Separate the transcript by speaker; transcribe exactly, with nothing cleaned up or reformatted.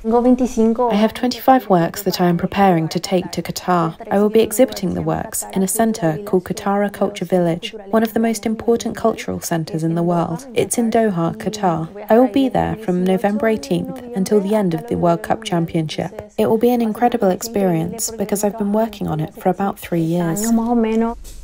Speaker 1: I have twenty-five works that I am preparing to take to Qatar. I will be exhibiting the works in a centre called Qatar Culture Village, one of the most important cultural centres in the world. It's in Doha, Qatar. I will be there from November eighteenth until the end of the World Cup Championship. It will be an incredible experience because I've been working on it for about three years.